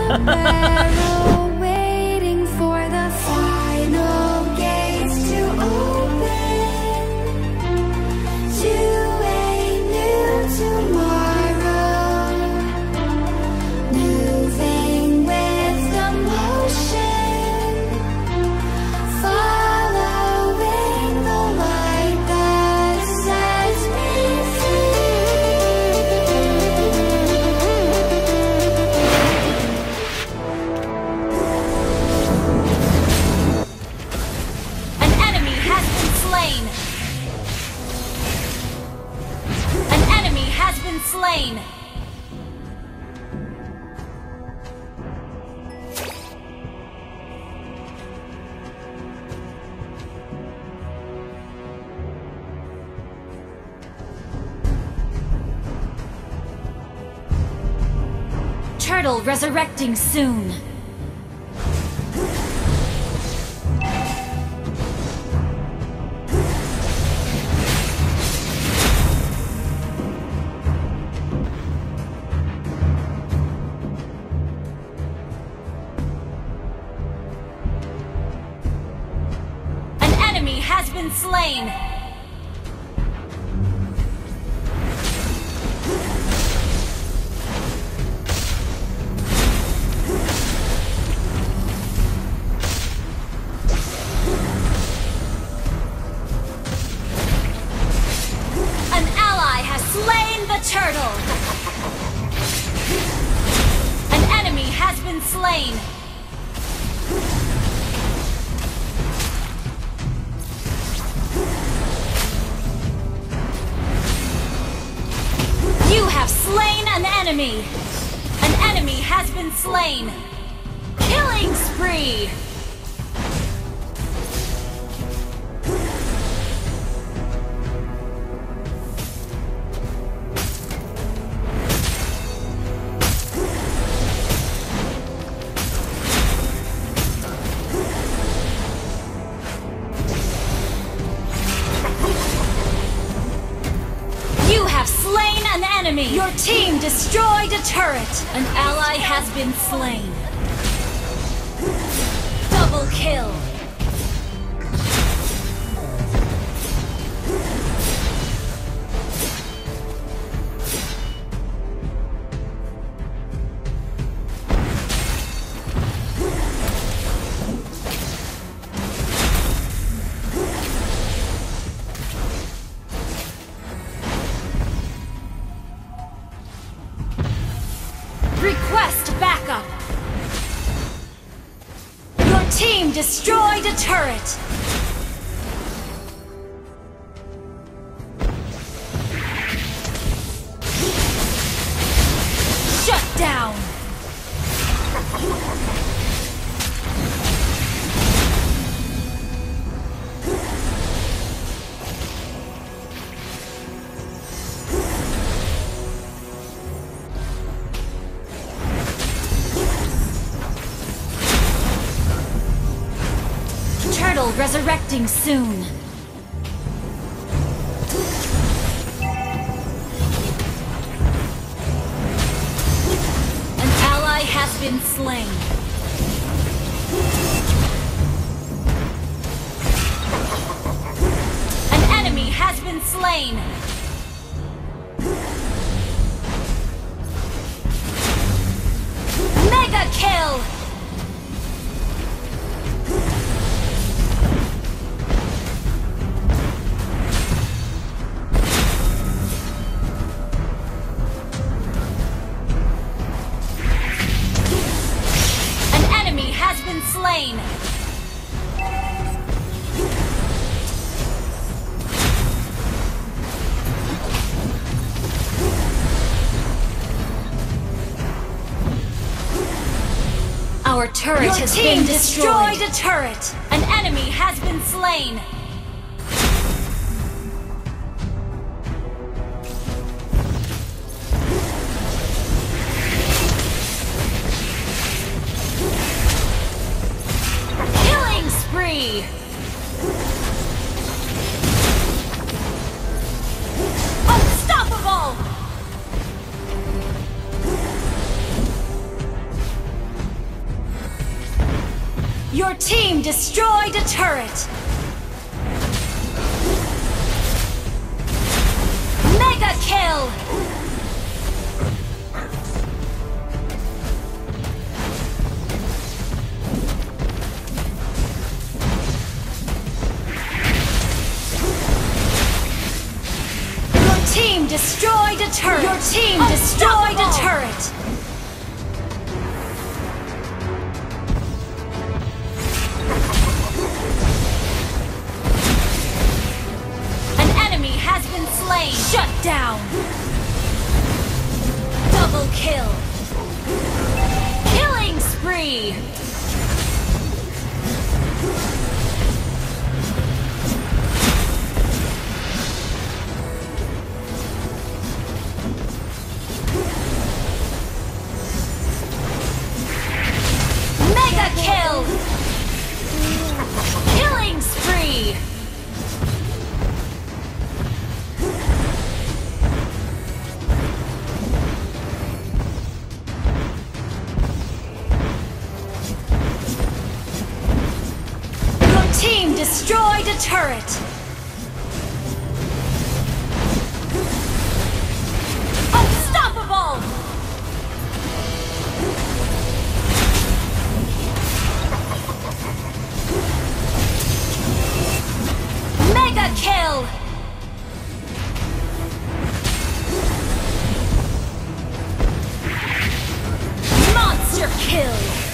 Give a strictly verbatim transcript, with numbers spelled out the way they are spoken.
the barrel, waiting for the final gates to open to a new tomorrow, moving with the motion, following the light that sets me slain. Turtle resurrecting soon. Has been slain. An ally has slain the turtle. An enemy has been slain. You have slain an enemy! An enemy has been slain! Killing spree! Enemy. Your team destroyed a turret. An ally has been slain. Double kill. Request backup! Your team destroyed a turret! Shut down! Turtle resurrecting soon. An ally has been slain. An enemy has been slain. Mega kill! Slain. Our turret Your has team been destroyed. destroyed a turret. An enemy has been slain. Spree! Unstoppable! Your team destroyed a turret. Mega kill. Your team destroyed a turret. Your team destroyed a turret. Slain. Shut down. Double kill. Killing spree. Mega kill. Killing spree. Team destroyed a turret. Unstoppable! Mega kill! Monster kill!